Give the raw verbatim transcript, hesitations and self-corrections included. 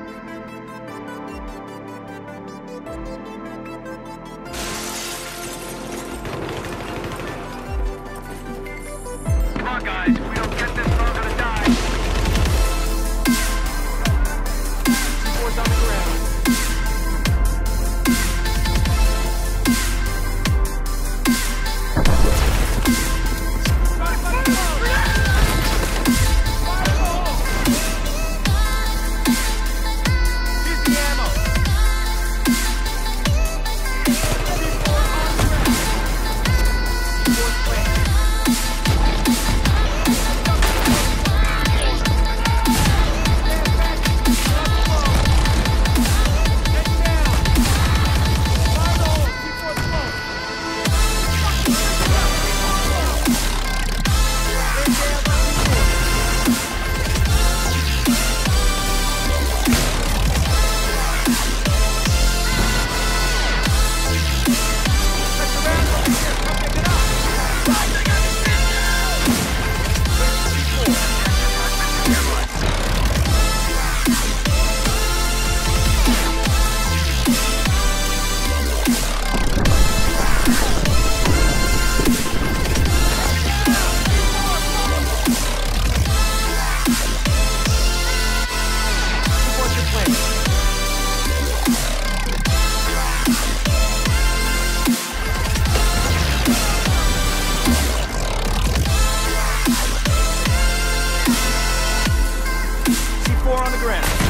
Come on, guys. If we don't get this, we're all gonna die. C four's on the ground. C four on the ground.